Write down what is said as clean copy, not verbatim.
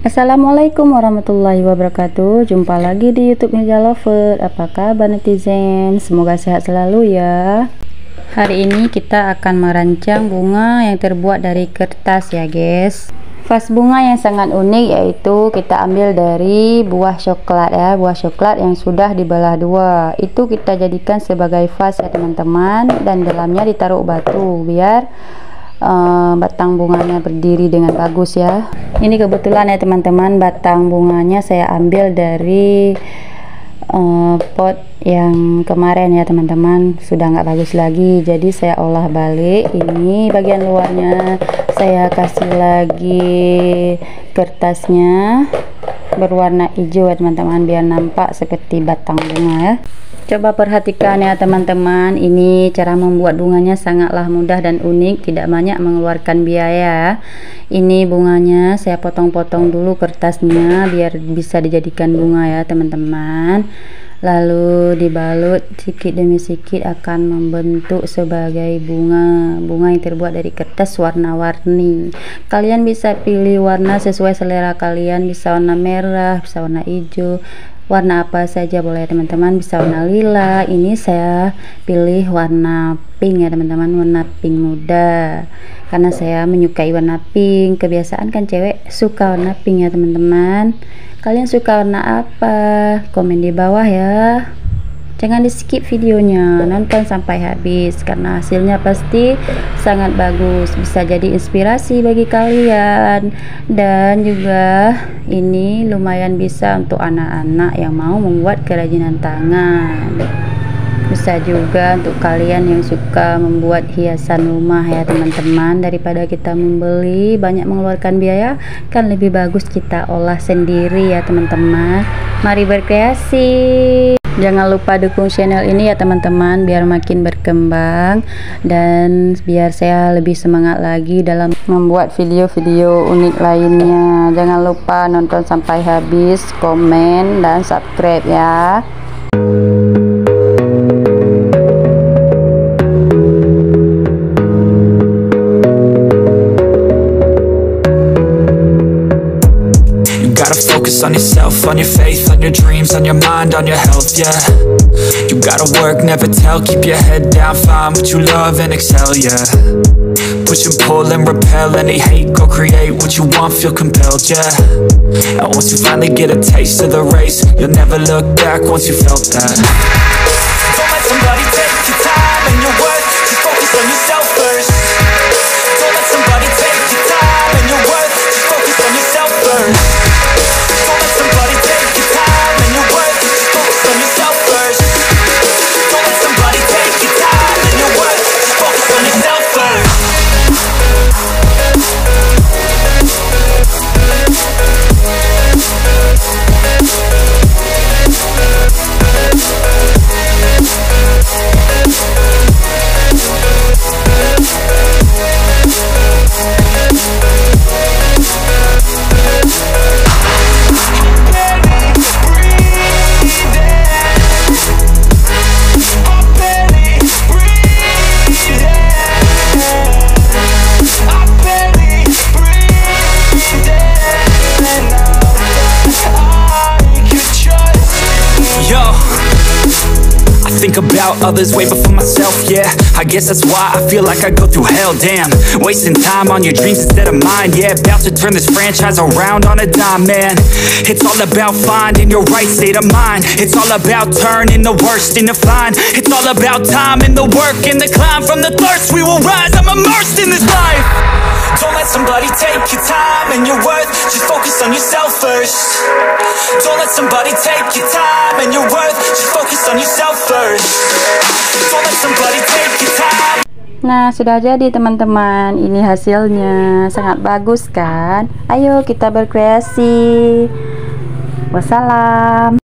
Assalamualaikum warahmatullahi wabarakatuh. Jumpa lagi di YouTube Mirza Lover. Apa kabar netizen? Semoga sehat selalu ya. Hari ini kita akan merancang bunga yang terbuat dari kertas ya guys. Vas bunga yang sangat unik yaitu kita ambil dari buah coklat ya, buah coklat yang sudah dibelah dua. Itu kita jadikan sebagai vas ya teman-teman, dan dalamnya ditaruh batu biar batang bunganya berdiri dengan bagus ya. Ini kebetulan ya teman-teman, batang bunganya saya ambil dari pot yang kemarin ya teman-teman, sudah nggak bagus lagi, jadi saya olah balik. Ini bagian luarnya saya kasih lagi kertasnya berwarna hijau ya teman-teman, biar nampak seperti batang bunga ya. Coba perhatikan ya teman-teman, ini cara membuat bunganya sangatlah mudah dan unik, tidak banyak mengeluarkan biaya. Ini bunganya saya potong-potong dulu kertasnya biar bisa dijadikan bunga ya teman-teman. Lalu dibalut sedikit demi sedikit akan membentuk sebagai bunga yang terbuat dari kertas warna-warni. Kalian bisa pilih warna sesuai selera kalian, bisa warna merah, bisa warna hijau, warna apa saja boleh teman-teman, bisa warna lila. Ini saya pilih warna pink ya teman-teman, warna pink muda karena saya menyukai warna pink. Kebiasaan kan cewek suka warna pink ya teman-teman. Kalian suka warna apa? Komen di bawah ya. Jangan di skip videonya, nonton sampai habis karena hasilnya pasti sangat bagus, bisa jadi inspirasi bagi kalian. Dan juga ini lumayan bisa untuk anak-anak yang mau membuat kerajinan tangan. Bisa juga untuk kalian yang suka membuat hiasan rumah ya teman-teman. Daripada kita membeli banyak mengeluarkan biaya, kan lebih bagus kita olah sendiri ya teman-teman. Mari berkreasi. Jangan lupa dukung channel ini ya teman-teman, biar makin berkembang dan biar saya lebih semangat lagi dalam membuat video-video unik lainnya. Jangan lupa nonton sampai habis, komen dan subscribe ya. On yourself, on your faith, on your dreams, on your mind, on your health, yeah. You gotta work, never tell, keep your head down, find what you love and excel, yeah. Push and pull and repel any hate, go create what you want, feel compelled, yeah. And once you finally get a taste of the race, you'll never look back once you felt that. Don't let somebody take your time and your worth, just focus on yourself first. Don't let somebody take your time and your worth, just focus on yourself first. Think about others way before myself, yeah. I guess that's why I feel like I go through hell, damn. Wasting time on your dreams instead of mine, yeah. About to turn this franchise around on a dime, man. It's all about finding your right state of mind. It's all about turning the worst into fine. It's all about time and the work and the climb. From the thirst we will rise, I'm immersed in this life. Don't let somebody take your time and your worth, just focus on yourself first. Don't let somebody take your time and your worth, just focus on yourself first. Don't let somebody take your time. Nah, sudah jadi teman-teman, ini hasilnya sangat bagus kan? Ayo kita berkreasi. Wassalam.